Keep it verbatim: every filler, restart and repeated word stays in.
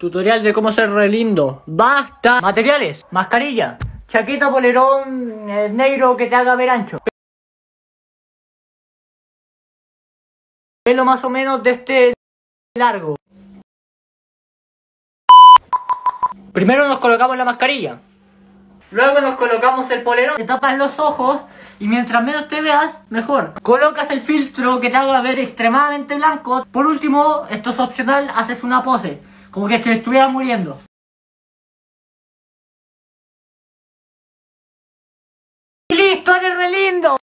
Tutorial de cómo ser re lindo. ¡Basta! Materiales: mascarilla, chaqueta, polerón eh, negro que te haga ver ancho, pelo más o menos de este largo. Primero nos colocamos la mascarilla, luego nos colocamos el polerón, te tapas los ojos y mientras menos te veas, mejor. Colocas el filtro que te haga ver extremadamente blanco. Por último, esto es opcional, haces una pose, como que te estuvieras muriendo. ¡Y listo! ¡Eres re lindo!